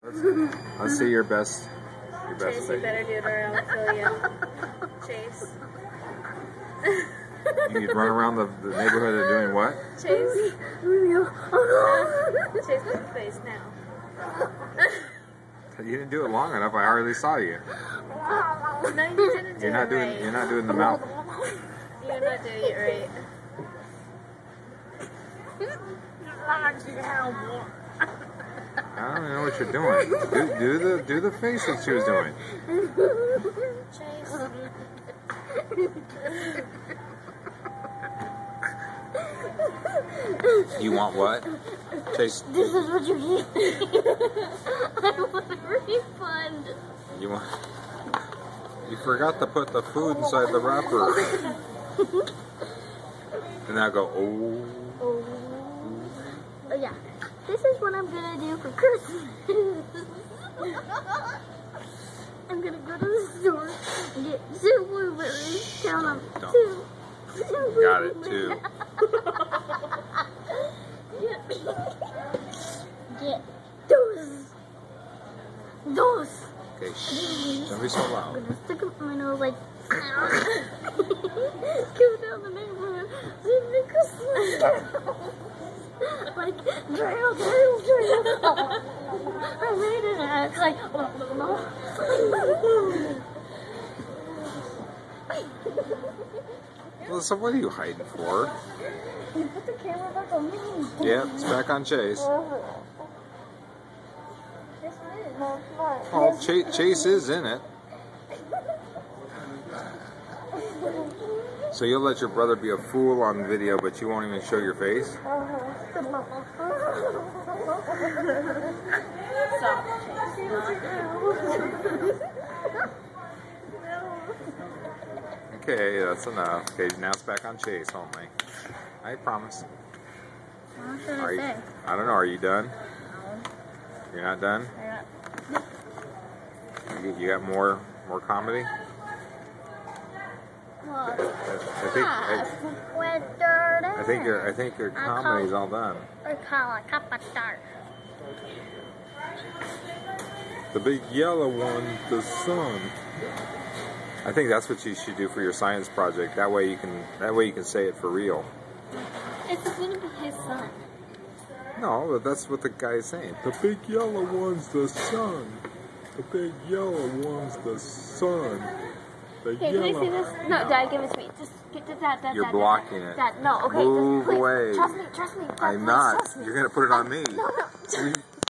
Let's see your best Chase, you better do it or I'll kill you. Chase. You'd run around the neighborhood and doing what? Chase. Chase, what's your face now? You didn't do it long enough. I hardly saw you. No, you didn't do You're not it doing. right. You're not doing the mouth. You're not doing it right. I don't know what you're doing. Do the face that she was doing. Chase. You want what? Chase. This is what you get. I want a refund. You want? You forgot to put the food inside the wrapper. And I go, oh. Oh yeah. This is what I'm gonna do for Christmas. I'm gonna go to the store and get 2 blueberries. Count them. Don't. 2. Got it too. Get those. Okay, shh. Don't be so I'm loud. gonna stick them in my nose like. Go down the neighborhood. Sing me Christmas. Like trail. I made it. It's like. Well, so what are you hiding for? You put the camera back on me. Yeah, it's back on Chase. Yes, it is. No, it's not. Oh, Chase is in it. So you'll let your brother be a fool on video, but you won't even show your face? Okay, that's enough. Okay, now it's back on Chase only. I promise. What should Are I you, say? I don't know, are you done? You're not done? You got more comedy? Well, I think your comedy's all done. I call a cup of dark. The big yellow one, the sun. I think that's what you should do for your science project. That way you can say it for real. It's gonna be his son. No, but that's what the guy's saying. The big yellow one's the sun. The big yellow one's the sun. The Okay, can I see this? No, Dad, give it to me. Just get to Dad. You're blocking it. Dad, no, okay. Move just, please, away. Trust me. Dad, I'm please, not. trust me. You're gonna put it on me. No.